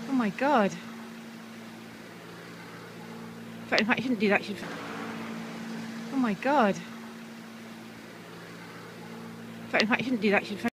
Oh my god. In fact, you shouldn't do that. Oh my god. In fact, you shouldn't do that.